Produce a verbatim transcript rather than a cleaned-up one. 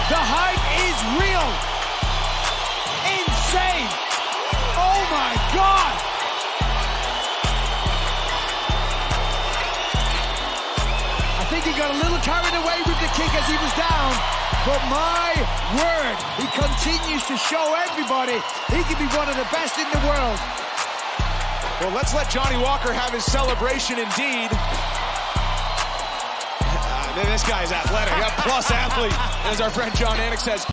The hype is real. Insane. Oh my God. I think he got a little carried away with the kick as he was down, but my word, he continues to show everybody he can be one of the best in the world. Well, let's let Johnny Walker have his celebration indeed. Uh, this guy's athletic, a plus athlete, as our friend John Anik says.